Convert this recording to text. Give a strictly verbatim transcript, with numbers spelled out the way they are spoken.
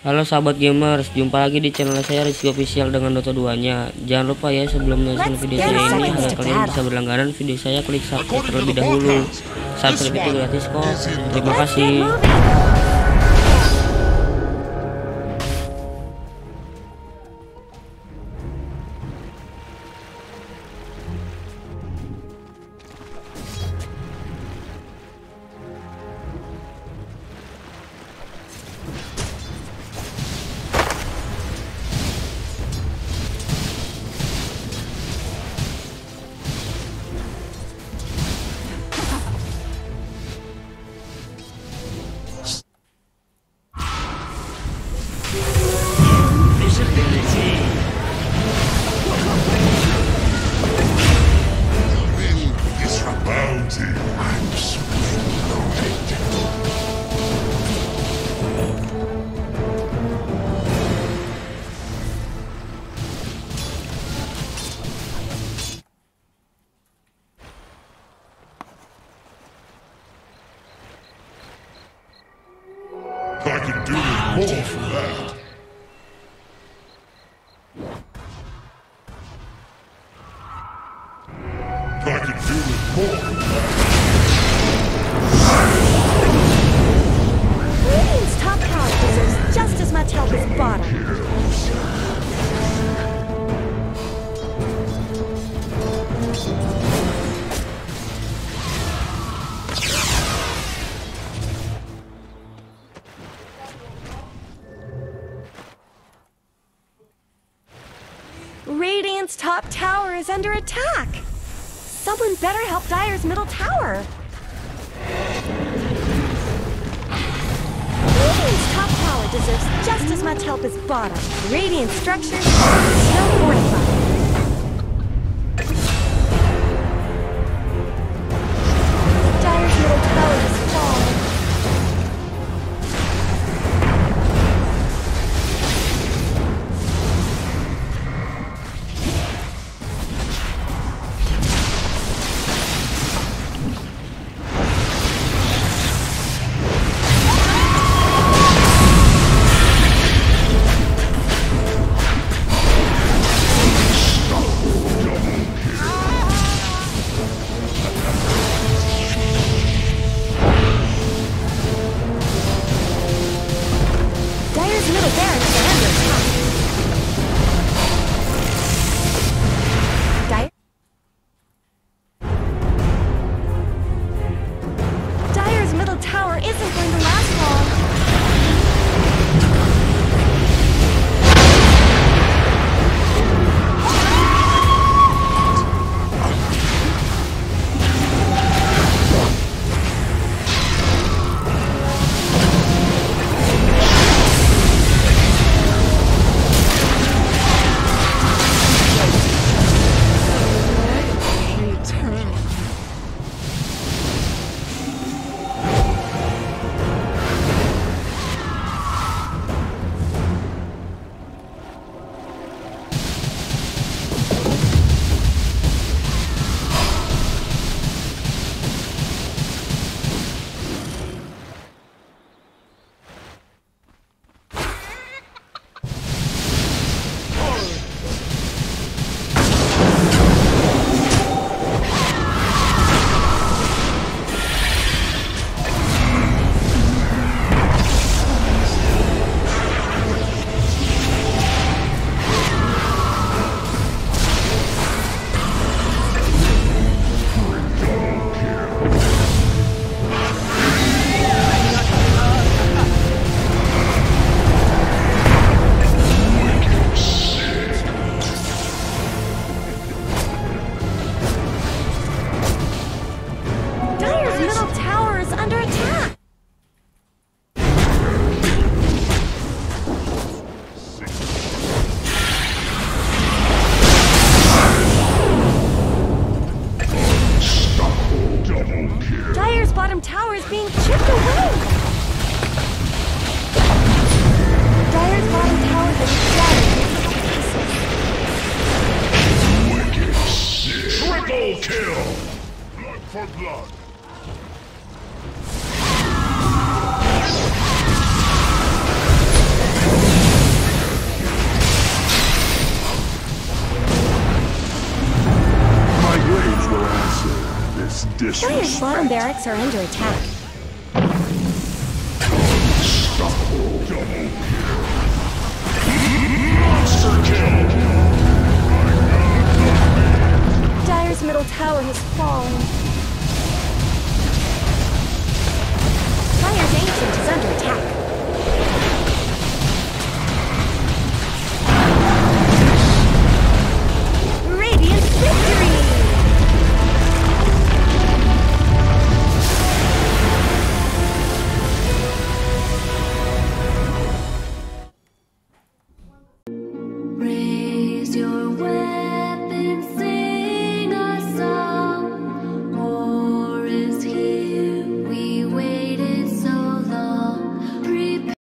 Halo sahabat gamers, jumpa lagi di channel saya Rizky Official dengan Dota dua nya. Jangan lupa ya, sebelum menonton video saya ini, agar kalian bisa berlangganan video saya, klik subscribe terlebih dahulu. Subscribe itu gratis kok. Terima kasih. I can do more than that. I can do it more than that. Radiant's top tower deserves just as much help as bottom. Radiant's top tower is under attack. Someone better help Dire's middle tower. Radiant's top tower deserves just as much help as bottom. Radiant structures are still fortified. Dire's middle tower has fallen. for blood. That's Dire's disrespect. bottom barracks are under attack. Monster kill. Dire's middle tower has fallen.